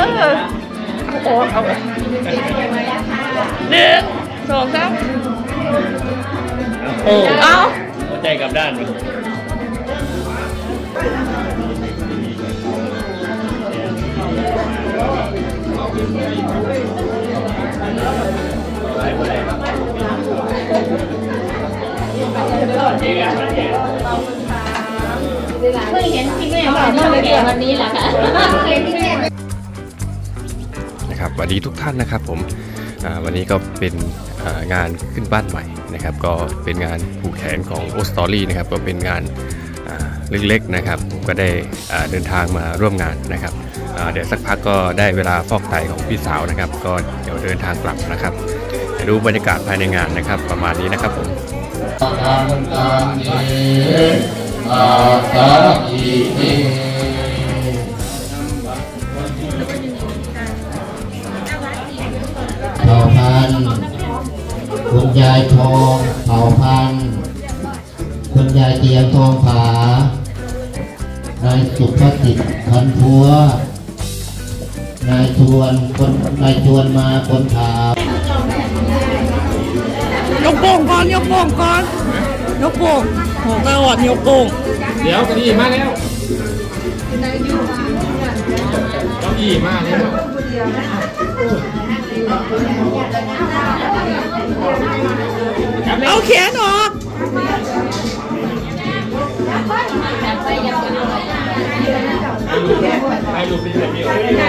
โอ้เอาหนึ่งสองสามโอ้เอาหัวใจกับด้านมั้ยเคยเห็นที่แม่ว่าวันนี้แหละค่ะนะครับสวัสดีทุกท่านนะครับผมวันนี้ก็เป็นงานขึ้นบ้านใหม่นะครับก็เป็นงานผูกแขนของโอสตอรี่นะครับก็เป็นงานเล็กๆนะครับผมก็ได้เดินทางมาร่วมงานนะครับเดี๋ยวสักพักก็ได้เวลาฟอกไตของพี่สาวนะครับก็เดี๋ยวเดินทางกลับนะครับไปดูบรรยากาศภายในงานนะครับประมาณนี้นะครับผมเผ่าพันธุ์คุณยายทองเผ่าพันธุ์คุณยายเจียมทองผานายสุภสิทธิ์พันพัวนายชวนมาคนถามยกโป่งก่อนยกโป่งก่อนยกโป่งโหกระอดยกโป่งเดี๋ยวเก้าอี้มาแล้วเก้าอี้มาแล้วเอาแขนออกให้ลูกเป็นแบบนี้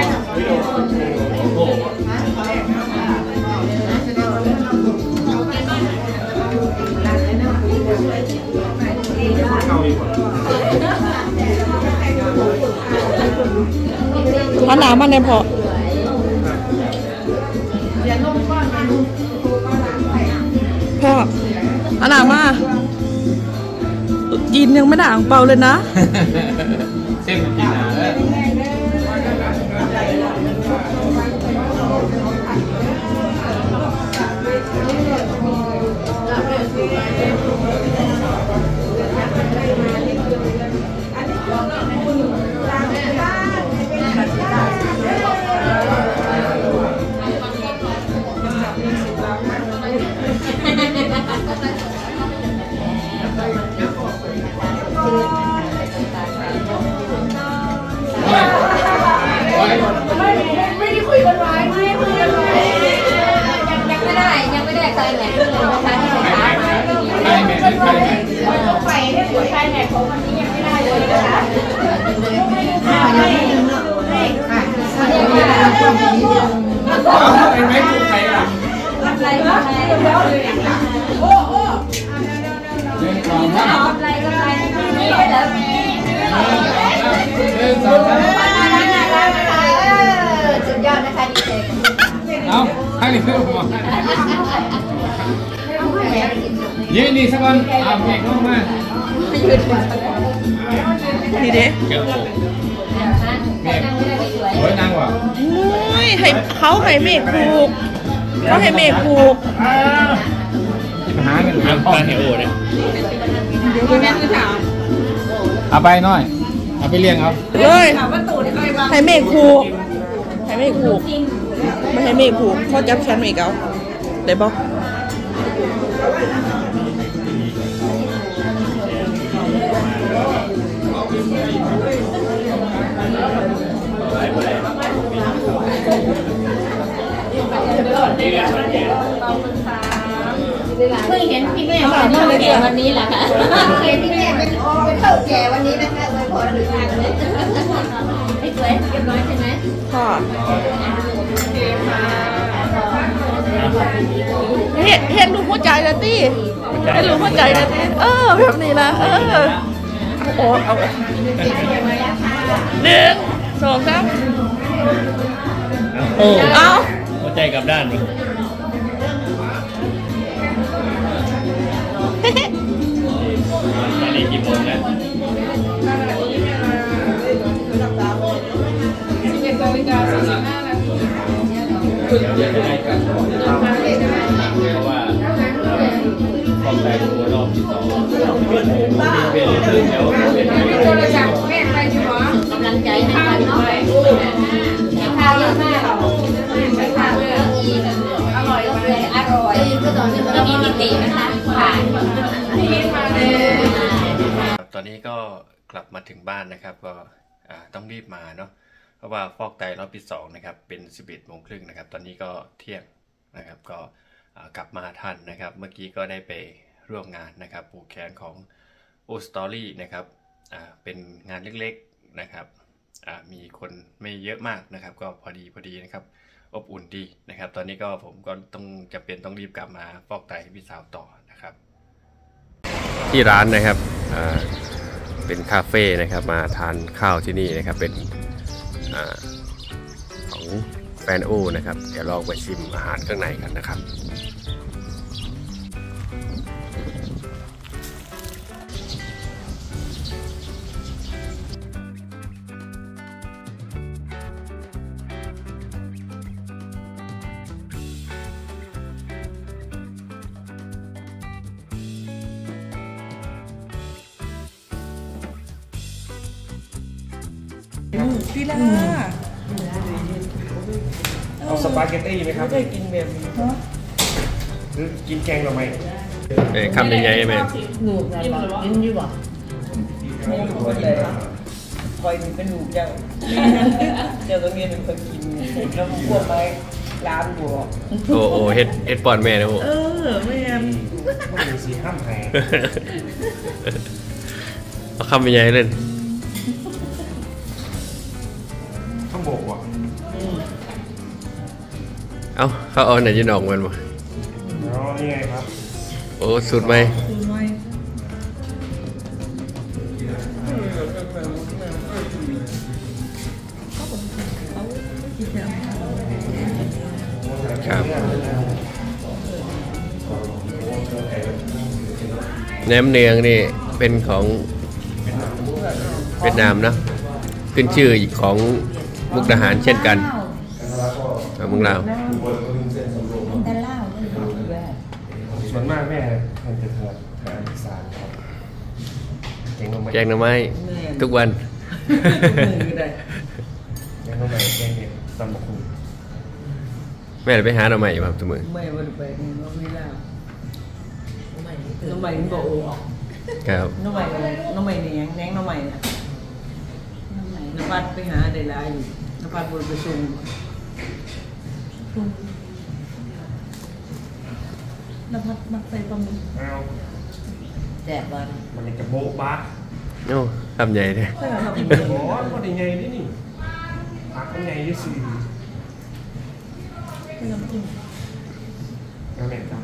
มันหนามันเนี่ยพอพ่ออันหนามากินยังไม่ด่างเปล่าเลยนะเส้นมันกินหนาเลยไม่ได้คุยกันไว้ไม่ได้คุยกันไว้ยังไม่ได้ใครแหนเลยนะคะที่ไปหามาไปให้สวยใครแหนของวันนี้ยังไม่ได้เลยนะคะไม่ถูกใครอ่ะอะไรโอ้อะไรนี่เหรอสุดยอดนะคะดีเจเอาให้เลยพี่ผมยืนดีสักวันเอาเพลงเข้ามานี่เด้โอ้ยนางว่ะโอ้ยให้เขาให้เมฆผูกเขาให้เมฆผูกที่ปัญหากันหาข้อเทโอเนี่ยเดี๋ยวแม่คือถามเอาไปหน่อยเอาไปเลี้ยงเอาเลยให้เมฆผูกให้เมฆผูกไม่ให้เมฆผูกเขาจับแขนเมฆเอาได้ปะเคยเห็นพี่แม่ว่าวันนี้แหละค่ะเคยเห็นพี่แม่เป็นเท่าแก่วันนี้นะคะเลยพอหรืองานเลยไม่สวยเรียบร้อยใช่ไหมค่ะเห็นรูปหัวใจแล้วตีเห็นรูปหัวใจแล้วตีแบบนี้นะโอ้เอาหนึ่งสองสามโอ้เอาหัวใจกับด้านมั้ยตอนนี้กี่โมงแล้วเดี๋ยวจะได้กันเพราะว่าความแรงตัวรอบที่2เป็นเรื่องแล้วเป็นโทรศัพท์แม่อะไรอยู่หรอกำลังใจให้กันเนาะข้าวเยอะตินะคะผ่านตอนนี้ก็กลับมาถึงบ้านนะครับก็ต้องรีบมาเนาะเพราะว่าฟอกไตรอบที่2นะครับเป็น 11:30 นะครับตอนนี้ก็เที่ยงนะครับก็กลับมาทันนะครับเมื่อกี้ก็ได้ไปร่วมงานนะครับผูกแขนของโอสตอรี่นะครับเป็นงานเล็กๆนะครับมีคนไม่เยอะมากนะครับก็พอดีนะครับอบอุ่นดีนะครับตอนนี้ก็ผมก็ต้องรีบกลับมาฟอกไตให้พี่สาวต่อนะครับที่ร้านนะครับเป็นคาเฟ่นะครับมาทานข้าวที่นี่นะครับเป็นของแฟนโอนะครับเดี๋ยวลองไปชิมอาหารข้างในกันนะครับพี่ลาเอาสปาเกตตี้ไหมครับไม่ได้กินแบบนี้หรือกินแกงหรือไม่คำยังไงแม่หนูกินอยู่บ่ไม่รู้เลยคอยเป็นหนูเจ้าเจ้าตรงนี้เป็นคนกินแล้วพวกไม้ร้านบัวโอ้เฮ็ดปอนแม่นะโอ้ไม่แอมมันมีสีห้ามแพงเอาคำยังไงเล่นต้องบอกว่าเขาเอาไหนจะนอกมันวะนี่ไงครับโอ้สุดไหมครับแหนมเนืองนี่เป็นของเวียดนามนะขึ้นชื่อของมุกดาหารเช่นกันเมืองลาวส่วนมากแม่มันจะทำอาหารอีสานครับแกงหน่อไม้ทุกวันแกงหน่อไม้แกงเห็ดตำบักหุ่งแม่ไปหาหน่อไม้มาทุกมื้อไม่ไปน้องไม่ล่าน้องใหม่บอกโอ้ครับน้องใหม่เนี่ยแหนงน้องใหม่เนี่ยนภัสไปหาได้หลายอยู่นภัสบนประชุมนภัสมักใส่ปลาหมึกแจกวันมันจะโบ๊ะบ้าโอ้ทำใหญ่เลยโอ้มันใหญ่นี่ผักมันใหญ่ยี่สิบน้ำจิ้มน้ำแม่ทำไม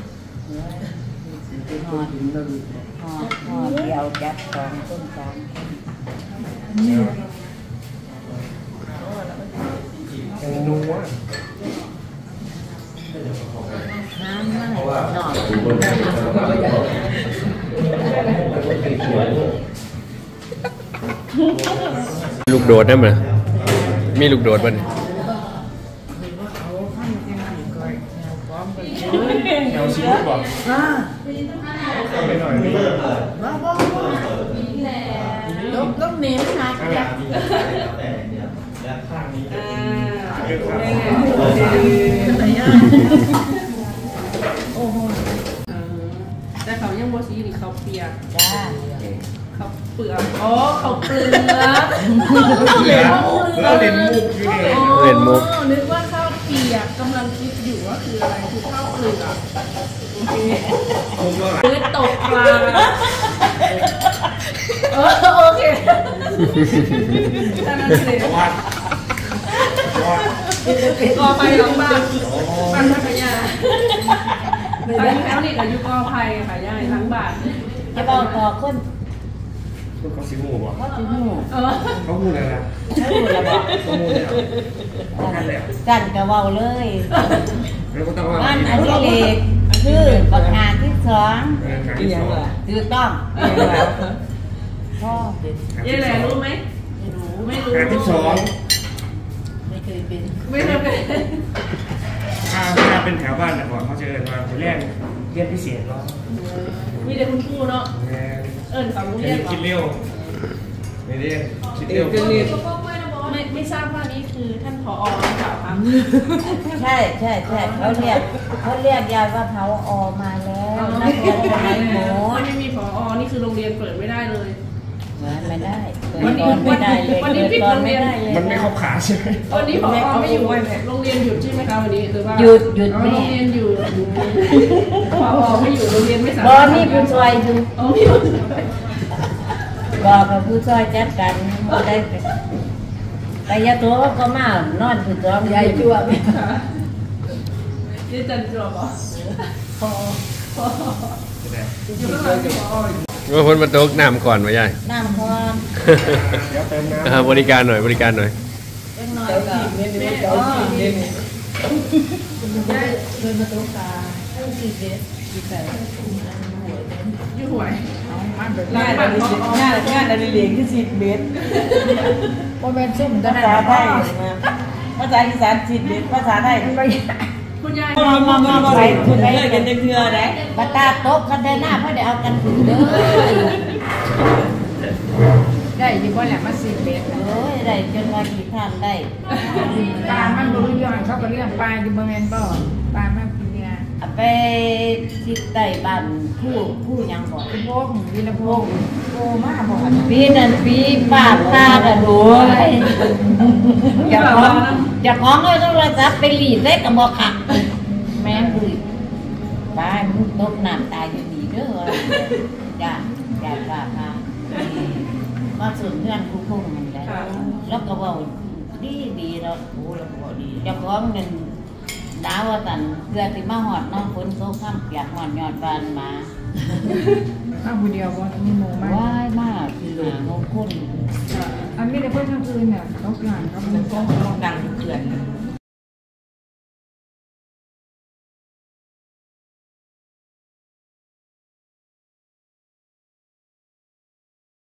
ห่อเดียวจับ2 ต้น 3 นัวน้ำมันหน่อยลูกโดดได้ไหมมีลูกโดดมั้ยแถวซีฟู้ดบอกไม่หน่อยลูกเนื้อนะโอ้โหแต่เขายังโมซีนี่เขาเปียกจ้าเขาเปลือกเขาเปลือกเราเล่นมุกอยู่เนี่ยเล่นมุกนึกว่าข้าวเปียกกำลังคิดอยู่ว่าคืออะไรคือข้าวเปลือกเลือดตกปลาโอเคท่านนั้นเสียกอไผ่หลังบ้านบ้านพัทยาตอนนี้แล้วนี่ก็อยู่กอไผ่ค่ะย่ายหลังบ้านจะบอกต่อคนเขาสิหูบ่เขาสิหูเขาหูอะไรนะเขาหูอะไรบ่เขาหูเนี่ยกันแล้วกันกะเว้าเลยแล้วก็ต้องว่าอันที่เล็กคือประการที่2 อีหยังล่ะถูกต้องพ่อเย่แหละรู้ไหมไม่รู้การที่2 ไม่เคยเป็นถ้าเป็นแถวบ้านแต่ก่อนเขาจะเรียนมาเรียนพิเศษเนาะมีแต่คุณครูเนาะเขาเรียนคิดเร็วไม่เรียนคิดเร็วไม่ทราบว่านี่คือท่านผอ.หรือเปล่าคะใช่เขาเรียกยายว่าผอ.มาแล้วนักเรียนคนไหนหมดไม่มีผอนี่คือโรงเรียนเปิดไม่ได้เลยไม่ได้เปิดก่อนไม่ได้เลยวันนี้เปิดปิดก่อนโรงเรีไม่ยนได้เลยมันไม่เข้าขาใช่ไหมวันนี้ผอไม่อยู่โรงเรียนหยุดใช่ไหมคะวันนี้หรือว่าหยุดโรแม่งเรียนอยู่ผอไม่อยู่โรงเรียนไม่สามารถบ่มีผู้ช่วยอยู่อ๋อมีผู้ช่วยบ่กับผู้ช่วยจัดการบ่ได้แต่ยาตัวก็มานอนผู้ช่วยยายจั่วนี่จันจวบเหรออยู่ข้างหลังที่ผออยู่ว่าพ้นมาตกน้ำก่อนไหมยายน้ำพร้อมบริการหน่อยบริการหน่อยเล็กน้อยก็เจ้าจีนนี่เดินมาตรงกลางจีนนี่ที่ใส่อยู่หวยงานอะไรเลี้ยงที่10 เมตรโมเมนต์ซุ่มตอนภานั้นษาไทยภาษาอีสาน10 เมตรภาษาไทยคุณยายมาไปคุณเคยกันจังเทื่อได้บัตตาโต๊ะกันได้หน้าเพื่อได้เอากันถึงเด้อได้อยี่บ่แหละมา10 เมตรโอ้ยได้จนว่ากี่ท่านได้ปลามันบ่รู้เรื่องเขาก็เรื่องปลาอยู่บ่แม่นบ่ปลามันกินเนี่ยไปทิศใต้บ้านผู้ยังบอกพวกวีรพงษ์โตมาบ่อันปีนั้นปีปากตาดโดยอย่าของเอาโทรศัพท์ไปหลีดได้กับบอกขักแม่บุยป้ามึงตกน้ำตายอยู่ดีเด้อจ้าป้ามาส่วนเพื่อนผู้พุ่งมันแหละแล้วก็บอกดีแล้วโอ้แล้วก็ดีเจ้าของนั่นดาวสันเพื่อที่มาหอดน้องฝนโตข้ามเปียกหอดยอดบานมามาผู้เดียวบ่มีหมู่มาว้ายมากคือหางงคนอันนี้ได้เพิ่นทั้งคืนเนี่ยตกงานเขาเป็นดังเกลื่อน